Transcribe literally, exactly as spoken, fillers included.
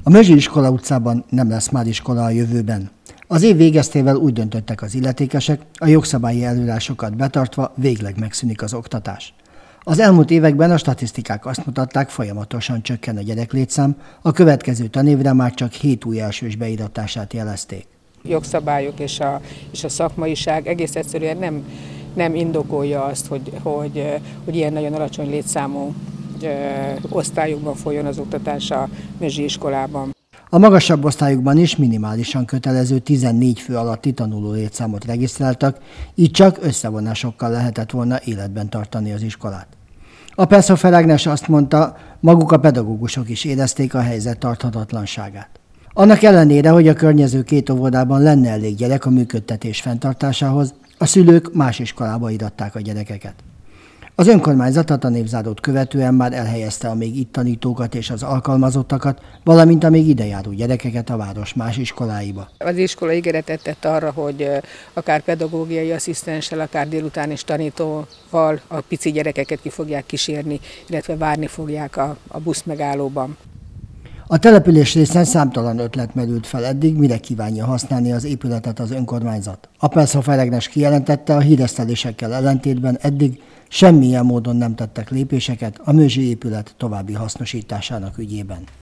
A Mözsi Iskola utcában nem lesz már iskola a jövőben. Az év végeztével úgy döntöttek az illetékesek, a jogszabályi előírásokat betartva végleg megszűnik az oktatás. Az elmúlt években a statisztikák azt mutatták, folyamatosan csökken a gyereklétszám, a következő tanévre már csak hét új elsős beiratását jelezték. Jogszabályok és a, és a szakmaiság egész egyszerűen nem, nem indokolja azt, hogy, hogy, hogy ilyen nagyon alacsony létszámú ö, osztályokban folyjon az oktatás a Mözsi iskolában. A magasabb osztályokban is minimálisan kötelező tizennégy fő alatti tanuló létszámot regisztráltak, így csak összevonásokkal lehetett volna életben tartani az iskolát. A Perszófer Ágnes azt mondta, maguk a pedagógusok is érezték a helyzet tarthatatlanságát. Annak ellenére, hogy a környező két óvodában lenne elég gyerek a működtetés fenntartásához, a szülők más iskolába iratták a gyerekeket. Az önkormányzat a tanévzárót követően már elhelyezte a még itt tanítókat és az alkalmazottakat, valamint a még idejáró gyerekeket a város más iskoláiba. Az iskola ígéretet tett arra, hogy akár pedagógiai asszisztenssel, akár délután is tanítóval a pici gyerekeket ki fogják kísérni, illetve várni fogják a, a buszmegállóban. A település részen számtalan ötlet merült fel eddig, mire kívánja használni az épületet az önkormányzat. A Perszófer Ágnes kijelentette, a híresztelésekkel ellentétben eddig semmilyen módon nem tettek lépéseket a Mözsi épület további hasznosításának ügyében.